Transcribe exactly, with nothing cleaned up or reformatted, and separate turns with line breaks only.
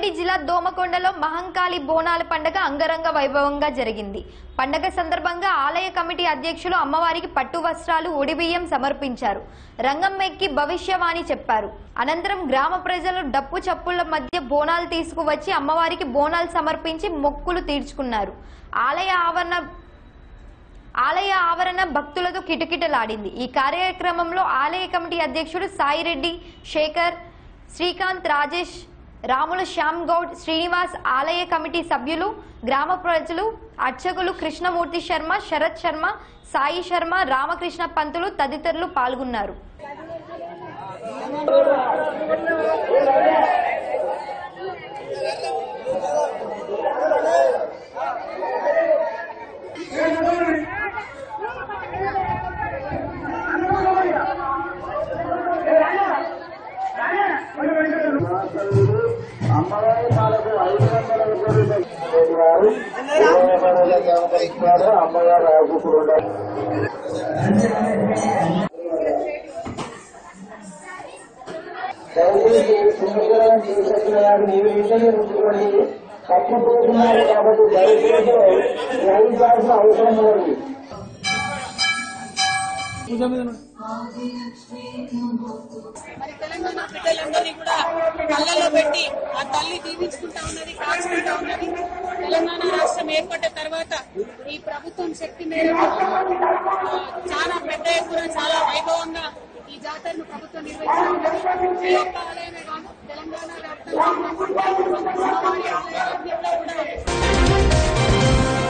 రంగారెడ్డి జిల్లా దోమకొండలో మహంకాళి బోనాల పండుగ అంగరంగ వైభవంగా జరిగింది. పండుగ సందర్భంగా ఆలయ కమిటీ అధ్యక్షులు అమ్మవారికి పట్టు వస్త్రాలు, ఒడిబియ్యం సమర్పించారు. రంగం ఎక్కి భవిష్యవాణి చెప్పారు. అనంతరం గ్రామ ప్రజలు డప్పు చప్పుళ్ల మధ్య బోనాలు తీసుకువచ్చి అమ్మవారికి బోనాలు సమర్పించి మొక్కులు తీర్చుకున్నారు. ఆలయ ఆవరణ ఆలయ ఆవరణ భక్తులతో కిటకిటలాడింది. ఈ కార్యక్రమంలో ఆలయ కమిటీ అధ్యక్షుడు సాయిరెడ్డి, శేఖర్, శ్రీకాంత్, రాజేష్, రాముల శ్యామ్ గౌడ్, శ్రీనివాస్, ఆలయ కమిటీ సభ్యులు, గ్రామ ప్రజలు, అర్చకులు కృష్ణమూర్తి శర్మ, శరత్ శర్మ, సాయి శర్మ, రామకృష్ణ పంతులు తదితరులు పాల్గొన్నారు.
అమ్మవారి పాలకు ఐదు వందల అమ్మగారు ఆగుకుంటారు. నీవు ఇంటనే ఉంచుకొని తప్పిపోతున్నారు కాబట్టి దయచేసి గ్రహించాల్సిన అవసరం ఉంది.
మరి తెలంగాణ బిడ్డలందరినీ కూడా కళ్ళల్లో పెట్టి ఆ తల్లి దీవించుకుంటా ఉన్నది, కాచుకుంటా ఉన్నది. తెలంగాణ రాష్ట్రం ఏర్పడ్డ తర్వాత ఈ ప్రభుత్వం శక్తి మేరకు చాలా పెద్ద ఎత్తున చాలా వైభవంగా ఈ జాతరను ప్రభుత్వం నిర్వహిస్తూ ఉన్నది. ఈ యొక్క ఆలయమే కాదు, తెలంగాణ వ్యాప్తంగా కూడా